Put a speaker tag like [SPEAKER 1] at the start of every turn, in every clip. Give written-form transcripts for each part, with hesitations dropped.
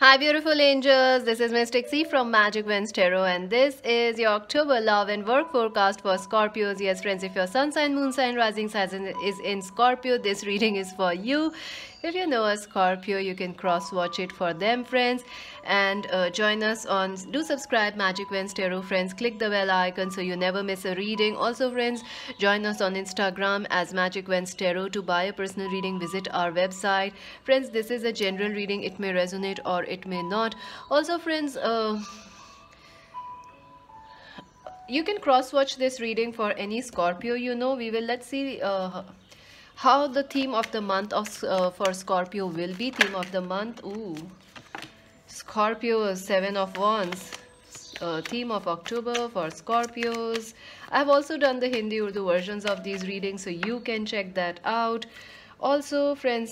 [SPEAKER 1] Hi, beautiful angels. This is Miss Trixie from Magic Wins Tarot, and this is your October love and work forecast for Scorpios. Yes, friends, if your sun sign, moon sign, rising sign is in Scorpio, this reading is for you. If you know a Scorpio, you can cross watch it for them, friends, and join us on. Do subscribe, Magic Wins Tarot, friends. Click the bell icon so you never miss a reading. Also, friends, join us on Instagram as Magic Wins Tarot. To buy a personal reading, visit our website. Friends, this is a general reading. It may resonate or it may not. Also, friends, you can cross watch this reading for any Scorpio. Let's see how the theme of the month for Scorpio will be. Theme of the month, Scorpio, 7 of Wands. Theme of October for Scorpios. I've also done the Hindi Urdu versions of these readings, so you can check that out. Also, friends,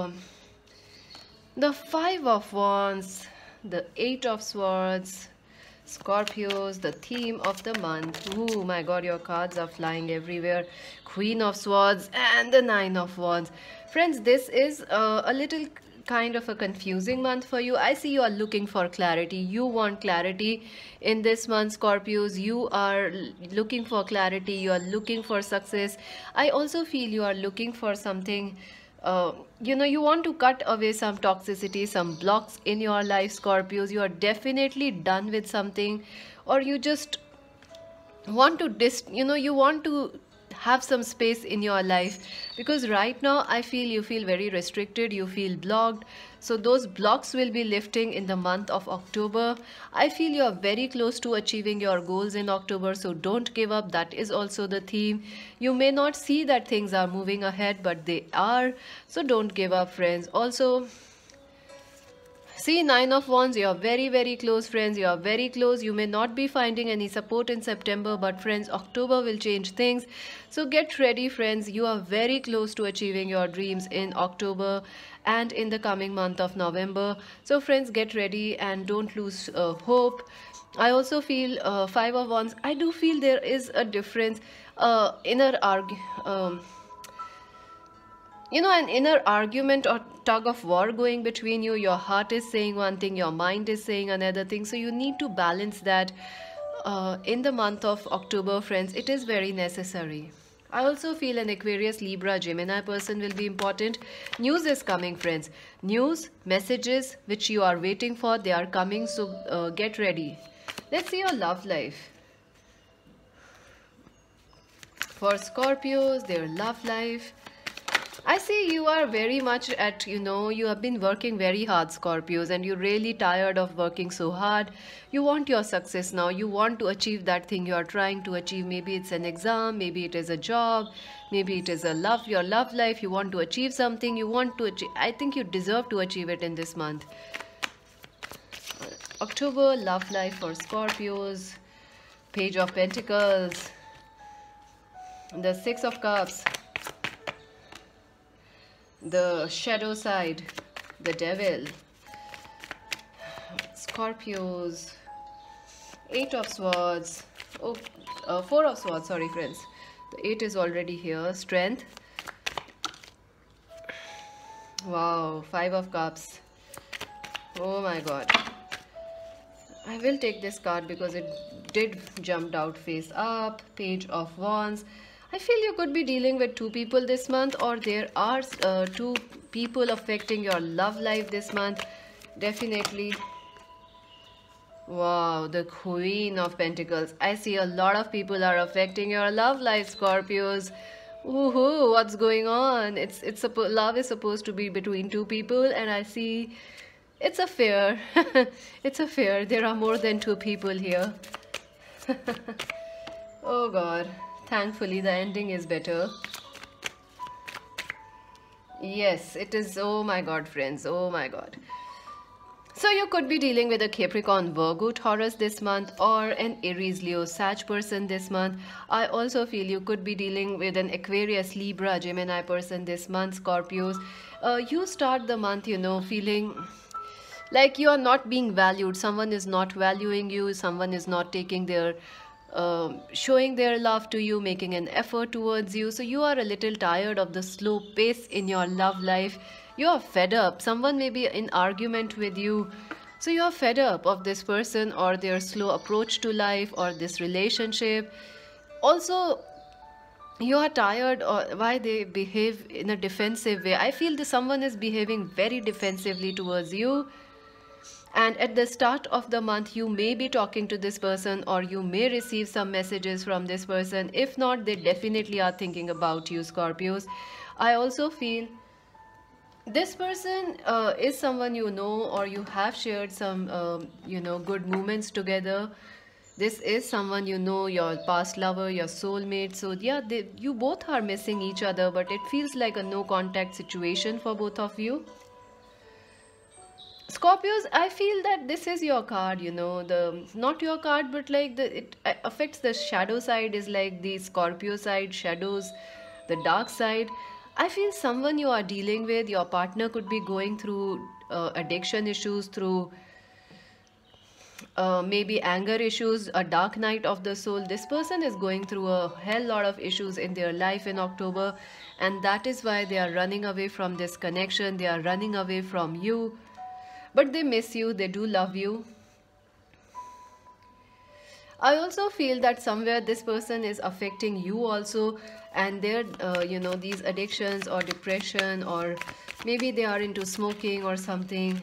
[SPEAKER 1] the 5 of Wands, the 8 of Swords, Scorpios, the theme of the month. Oh my god, your cards are flying everywhere. Queen of Swords and the 9 of Wands. Friends, this is a little kind of a confusing month for you. I see you are looking for clarity. You want clarity in this month, Scorpios. You are looking for clarity. You are looking for success. I also feel you are looking for something. You want to cut away some toxicity, some blocks in your life, Scorpios. You are definitely done with something, or you just want to you want to have some space in your life, because right now I feel you feel very restricted, you feel blocked. So those blocks will be lifting in the month of October. I feel you are very close to achieving your goals in October, so don't give up. That is also the theme. You may not see that things are moving ahead, but they are, so don't give up, friends. Also, see, 9 of Wands, you are very, very close, friends. You are very close. You may not be finding any support in September, but friends, October will change things. So get ready, friends. You are very close to achieving your dreams in October and in the coming month of November. So friends, get ready and don't lose hope. I also feel 5 of Wands. I do feel there is a difference, inner an inner argument or tug of war going between you. Your heart is saying one thing, your mind is saying another thing. So you need to balance that in the month of October, friends. It is very necessary. I also feel an Aquarius, Libra, Gemini person will be important. News is coming, friends. News, messages which you are waiting for, they are coming. So get ready. Let's see your love life. For Scorpios, their love life. I see you are very much you have been working very hard, Scorpios, and you're really tired of working so hard. You want your success now. You want to achieve that thing you are trying to achieve. Maybe it's an exam, maybe it is a job, maybe it is your love life. You want to achieve something. You want to achieve. I think you deserve to achieve it in this month. October, love life for Scorpios. Page of Pentacles. The 6 of Cups. The shadow side, the devil. Scorpios, 8 of Swords. 4 of Swords, sorry, friends. The 8 is already here. Strength. Wow, 5 of Cups. Oh my god. I will take this card because it did jump out face up. Page of Wands. I feel you could be dealing with 2 people this month, or there are 2 people affecting your love life this month. Definitely. Wow, the Queen of Pentacles. I see a lot of people are affecting your love life, Scorpios. Woohoo, what's going on? Love is supposed to be between 2 people, and I see it's a fair. It's a fair. There are more than 2 people here. Oh god. Thankfully, the ending is better. Yes, it is. Oh my god, friends. Oh my god. So you could be dealing with a Capricorn, Virgo, Taurus this month, or an Aries, Leo, Sag person this month. I also feel you could be dealing with an Aquarius, Libra, Gemini person this month, Scorpios. You start the month, feeling like you are not being valued. Someone is not valuing you. Someone is not taking their showing their love to you, making an effort towards you. So you are a little tired of the slow pace in your love life. You are fed up. Someone may be in argument with you. So you're fed up of this person or their slow approach to life or this relationship. Also, you are tired or why they behave in a defensive way. I feel that someone is behaving very defensively towards you. And at the start of the month, you may be talking to this person or you may receive some messages from this person. If not, they definitely are thinking about you, Scorpios. I also feel this person is someone you know or you have shared some good moments together. This is someone you know, your past lover, your soulmate. So yeah, you both are missing each other, but it feels like a no contact situation for both of you. Scorpios, I feel that this is your card, the not your card, but like it affects the shadow side, is like the Scorpio side, shadows, the dark side. I feel someone you are dealing with, your partner could be going through addiction issues, through maybe anger issues, a dark night of the soul. This person is going through a hell lot of issues in their life in October, and that is why they are running away from this connection. They are running away from you, but they miss you, they do love you. I also feel that somewhere this person is affecting you also, and their these addictions or depression, or maybe they are into smoking or something.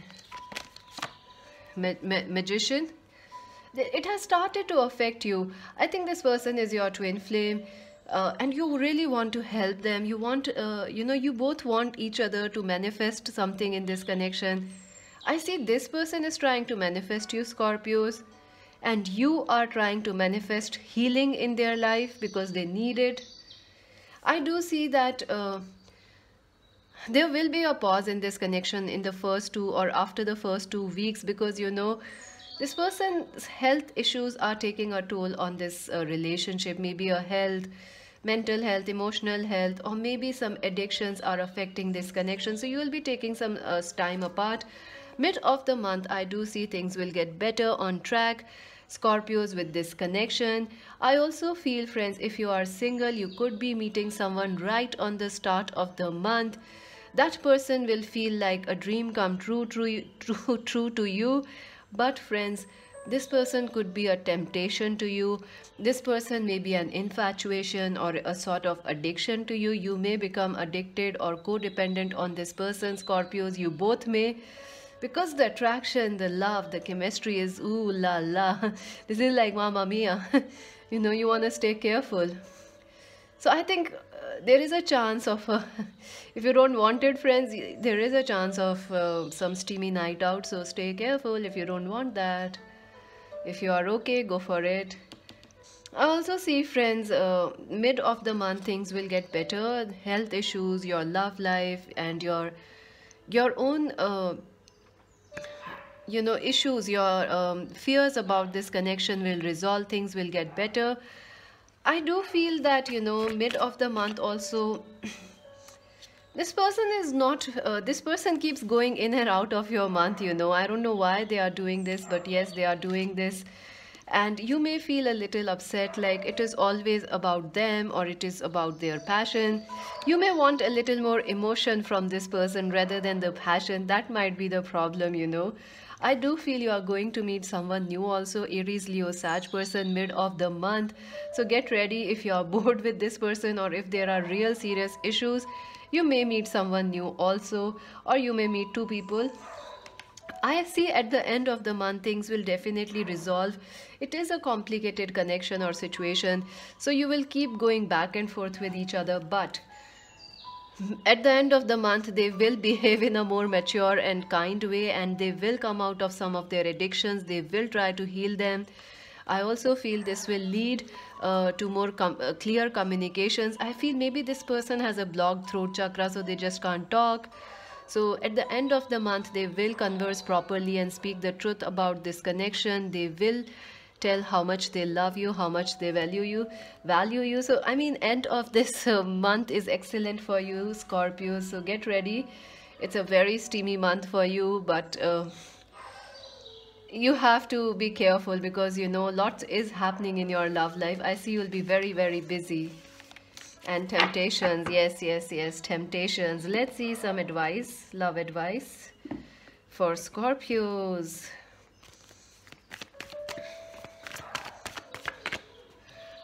[SPEAKER 1] Magician, it has started to affect you. I think this person is your twin flame, and you really want to help them. You want you both want each other to manifest something in this connection. I see this person is trying to manifest you, Scorpios, and you are trying to manifest healing in their life because they need it. I do see that there will be a pause in this connection in the first 2 or after the first 2 weeks, because this person's health issues are taking a toll on this relationship. Maybe a mental health, emotional health, or maybe some addictions are affecting this connection. So you will be taking some time apart. Mid of the month, I do see things will get better, on track, Scorpios, with this connection. I also feel, friends, if you are single, you could be meeting someone right on the start of the month. That person will feel like a dream come true to you. But friends, this person could be a temptation to you. This person may be an infatuation or a sort of addiction to you. You may become addicted or codependent on this person, Scorpios. You both may, because the attraction, the love, the chemistry is ooh la la. This is like Mamma Mia. You want to stay careful. So I think there is a chance of, if you don't want it, friends, there is a chance of some steamy night out. So stay careful if you don't want that. If you are okay, go for it. I also see, friends, mid of the month things will get better. Health issues, your love life, and your own issues, your fears about this connection will resolve. Things will get better. I do feel that mid of the month also this person is not this person keeps going in and out of your month. I don't know why they are doing this, but yes, they are doing this. And you may feel a little upset, like it is always about them or it is about their passion. You may want a little more emotion from this person rather than the passion. That might be the problem. I do feel you are going to meet someone new also, Aries, Leo, Sag person, mid of the month. So get ready. If you are bored with this person, or if there are real serious issues, you may meet someone new also, or you may meet 2 people. I see at the end of the month things will definitely resolve. It is a complicated connection or situation, so you will keep going back and forth with each other, but at the end of the month they will behave in a more mature and kind way, and they will come out of some of their addictions. They will try to heal them. I also feel this will lead to more clear communications. I feel maybe this person has a blocked throat chakra, so they just can't talk. So at the end of the month they will converse properly and speak the truth about this connection. They will tell how much they love you, how much they value you. So I mean, end of this month is excellent for you, Scorpio. So get ready. It's a very steamy month for you, but you have to be careful, because lots is happening in your love life. I see you'll be very, very busy. And temptations, yes, temptations. Let's see some advice, love advice for Scorpios.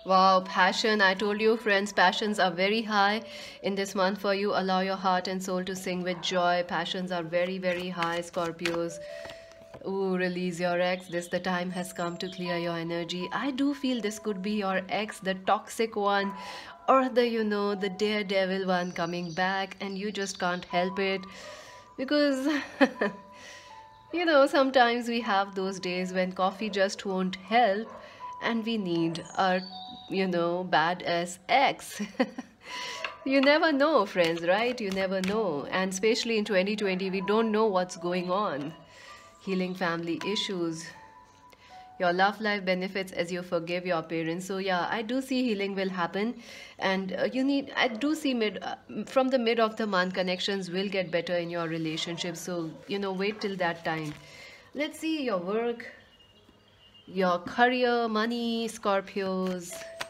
[SPEAKER 1] Wow, passion. I told you, friends, passions are very high in this month for you. Allow your heart and soul to sing with joy. Passions are very, very high, Scorpios. Ooh, release your ex. This the time has come to clear your energy. I do feel this could be your ex, the toxic one, or the daredevil one coming back, and you just can't help it because sometimes we have those days when coffee just won't help and we need our, badass ex. You never know, friends, right? You never know. And especially in 2020, we don't know what's going on. Healing family issues. Your love life benefits as you forgive your parents. So yeah, I do see healing will happen, and I do see from the mid of the month connections will get better in your relationship. So wait till that time. Let's see your work, your career, money, Scorpios.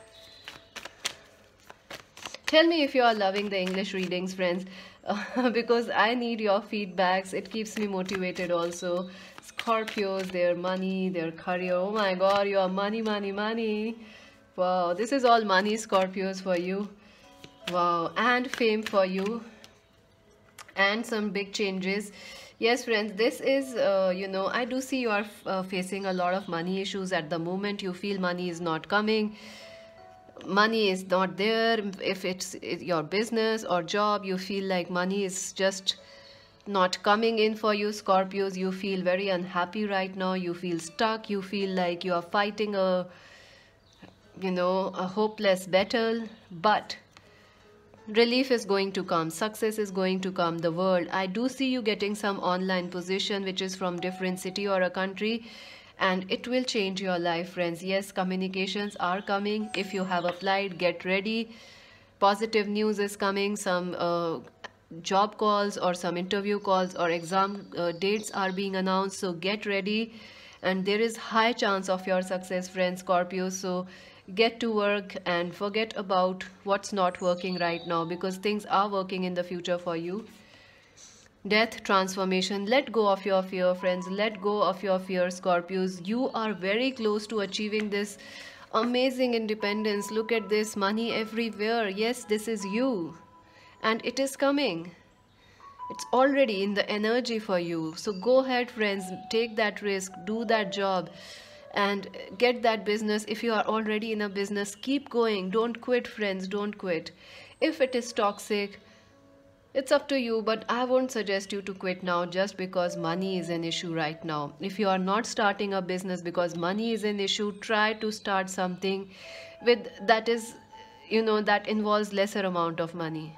[SPEAKER 1] Tell me if you are loving the English readings, friends, because I need your feedbacks. It keeps me motivated also. Scorpios, their money, their career. Oh my God, your money, money, money. Wow, this is all money, Scorpios, for you. Wow, and fame for you. And some big changes. Yes, friends, this is, I do see you are facing a lot of money issues at the moment. You feel money is not coming, money is not there. If it's your business or job, you feel like money is just not coming in for you, Scorpios. You feel very unhappy right now. You feel stuck. You feel like you are fighting a hopeless battle. But relief is going to come, success is going to come. The world, I do see you getting some online position which is from different city or a country, and it will change your life, friends. Yes, communications are coming. If you have applied, get ready. Positive news is coming. Some job calls or some interview calls or exam dates are being announced, so get ready. And there is high chance of your success, friends, Scorpio. So get to work and forget about what's not working right now, because things are working in the future for you. Death, transformation. Let go of your fear, friends. Let go of your fear, Scorpios. You are very close to achieving this amazing independence. Look at this, money everywhere. Yes, this is you, and it is coming. It's already in the energy for you. So go ahead, friends, take that risk, do that job, and get that business. If you are already in a business, keep going. Don't quit, friends. Don't quit. If it is toxic, it's up to you, but I won't suggest you to quit now just because money is an issue right now. If you are not starting a business because money is an issue, try to start something with that is, that involves lesser amount of money.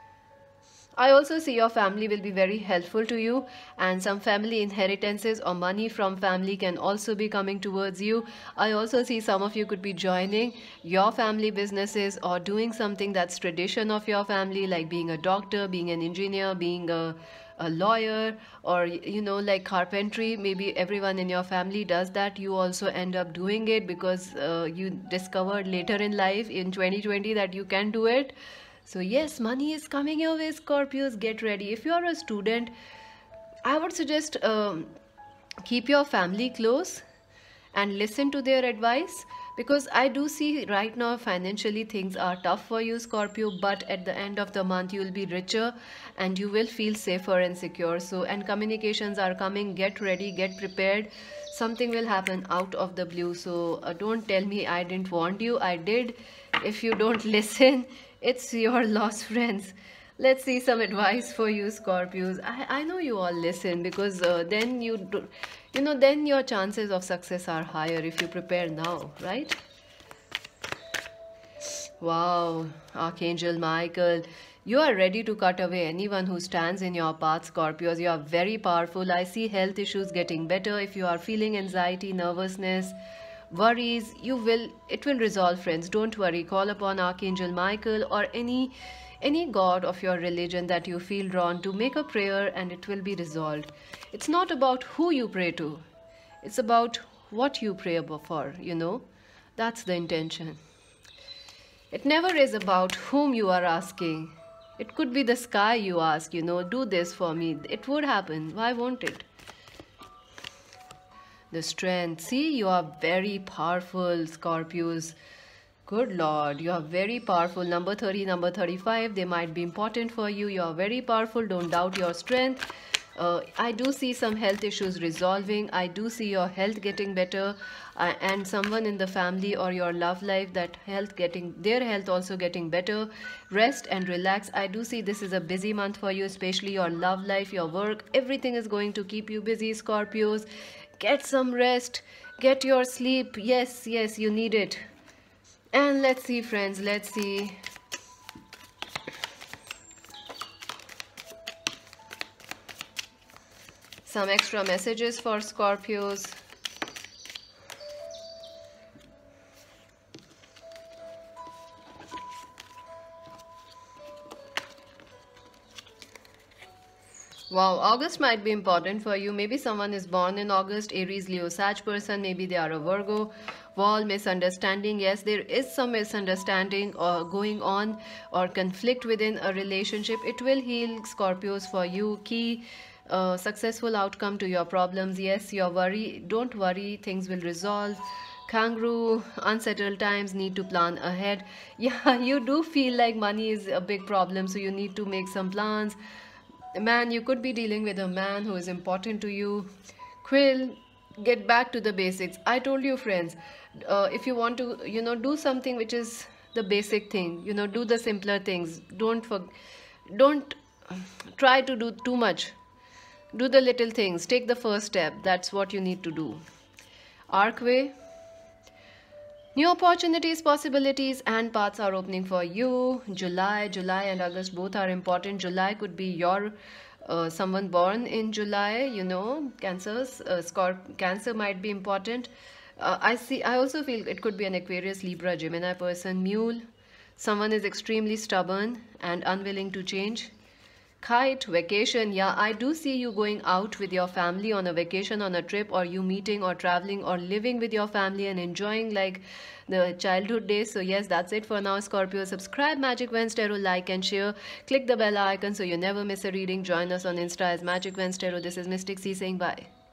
[SPEAKER 1] I also see your family will be very helpful to you, and some family inheritances or money from family can also be coming towards you. I also see some of you could be joining your family businesses or doing something that's tradition of your family, like being a doctor, being an engineer, being a lawyer, or like carpentry. Maybe everyone in your family does that. You also end up doing it because you discovered later in life in 2020 that you can do it. So yes, money is coming your way, Scorpios. Get ready. If you are a student, I would suggest keep your family close and listen to their advice, because I do see right now financially things are tough for you, Scorpio, but at the end of the month you will be richer and you will feel safer and secure. So, and communications are coming. Get ready, get prepared. Something will happen out of the blue. So don't tell me I didn't want you. I did. If you don't listen, it's your loss, friends. Let's see some advice for you, Scorpios. I know you all listen, because then then your chances of success are higher if you prepare now, right? Wow, Archangel Michael, you are ready to cut away anyone who stands in your path, Scorpios. You are very powerful. I see health issues getting better. If you are feeling anxiety, nervousness, worries, it will resolve, friends. Don't worry. Call upon Archangel Michael or any god of your religion that you feel drawn to. Make a prayer and it will be resolved. It's not about who you pray to, it's about what you pray for. That's the intention. It never is about whom you are asking. It could be the sky you ask, do this for me. It would happen. Why won't it? The strength. See, you are very powerful, Scorpios. Good Lord, you are very powerful. Number 30, number 35, they might be important for you. You are very powerful. Don't doubt your strength. I do see some health issues resolving. I do see your health getting better, and someone in the family or your love life, that health getting, their health also getting better. Rest and relax. I do see this is a busy month for you, especially your love life, your work. Everything is going to keep you busy, Scorpios. Get some rest. Get your sleep. Yes, yes, you need it. And let's see, friends, let's see. Some extra messages for Scorpios. Wow, August might be important for you. Maybe someone is born in August, Aries, Leo, Sag person. Maybe they are a Virgo. Wall, misunderstanding. Yes, there is some misunderstanding or going on or conflict within a relationship. It will heal, Scorpios, for you. Key successful outcome to your problems. Yes, your worry, don't worry, things will resolve. Kangaroo, unsettled times, need to plan ahead. Yeah, you do feel like money is a big problem, so you need to make some plans. Man, you could be dealing with a man who is important to you. Quill, get back to the basics. I told you, friends, if you want to, do something which is the basic thing, do the simpler things. Don't try to do too much. Do the little things. Take the first step. That's what you need to do. Archway. New opportunities, possibilities, and paths are opening for you. July and August both are important. July could be your someone born in July. Cancers. Cancer might be important. I also feel it could be an Aquarius, Libra, Gemini person. Mule. Someone is extremely stubborn and unwilling to change. Kite, vacation. Yeah, I do see you going out with your family on a vacation, on a trip, or you meeting or traveling or living with your family and enjoying like the childhood days. So yes, that's it for now, Scorpio. Subscribe Magic Vens Tarot, like and share. Click the bell icon so you never miss a reading. Join us on Insta as Magic Vens Tarot. This is Mystic C saying bye.